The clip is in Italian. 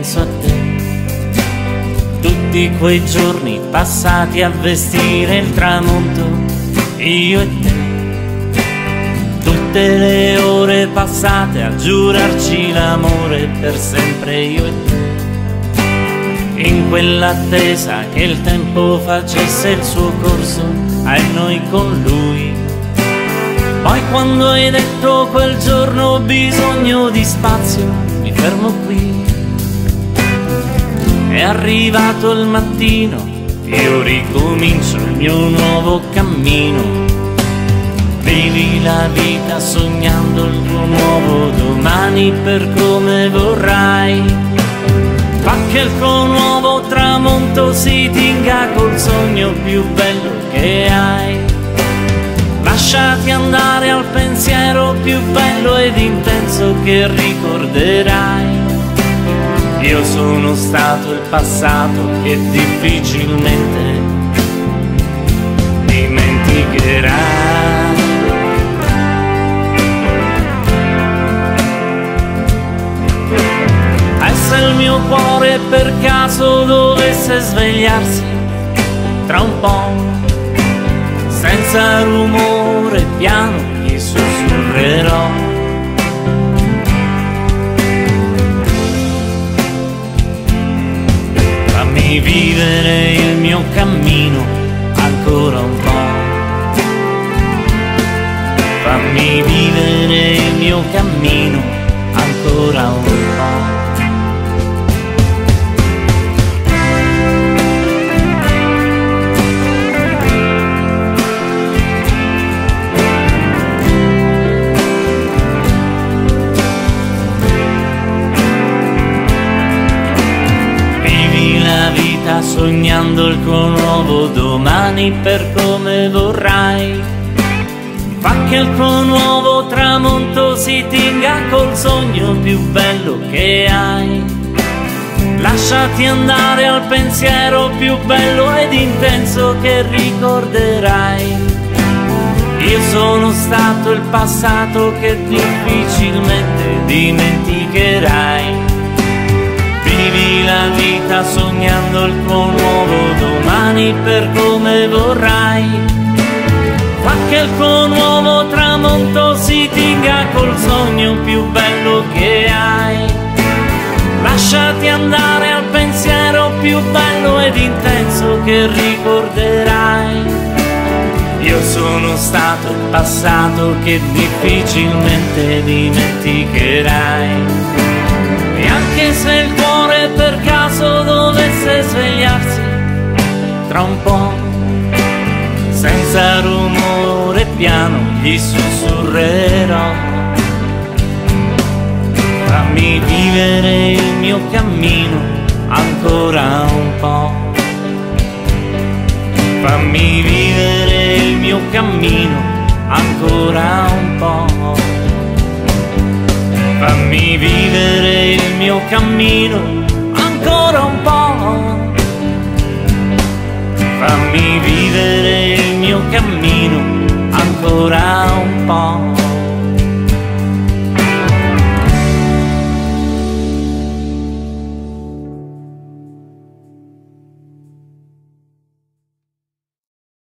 penso a te. Tutti quei giorni passati a vestire il tramonto, io e te. Tutte le ore passate a giurarci l'amore per sempre, io e te. In quell'attesa che il tempo facesse il suo corso, e noi con lui. Poi quando hai detto quel giorno ho bisogno di spazio, mi fermo qui. È arrivato il mattino, io ricomincio il mio nuovo cammino. Vivi la vita sognando il tuo nuovo domani per come vorrai. Fa che il tuo nuovo tramonto si tinga col sogno più bello che hai. Lasciati andare al pensiero più bello ed intenso che ricorderai. Io sono stato il passato che difficilmente dimenticherai. E se il mio cuore per caso dovesse svegliarsi tra un po', senza rumore piano gli sussurrerò. Fammi vivere il mio cammino ancora un po'. Fammi vivere il mio cammino ancora un po'. Sognando il tuo nuovo domani per come vorrai. Fa che il tuo nuovo tramonto si tinga col sogno più bello che hai. Lasciati andare al pensiero più bello ed intenso che ricorderai. Io sono stato il passato che difficilmente dimenticherai. Vivi la vita sognando il tuo nuovo domani per come vorrai. Fa che il tuo nuovo tramonto si tinga col sogno più bello che hai. Lasciati andare al pensiero più bello ed intenso che ricorderai. Io sono stato il passato che difficilmente dimenticherai. E anche se il cuore per caso dovesse svegliarsi tra un po', senza rumore piano gli sussurrerò. Fammi vivere il mio cammino ancora un po'. Fammi vivere il mio cammino ancora un po'. Fammi vivere il mio cammino ancora un po'. Fammi vivere il mio cammino ancora un po'.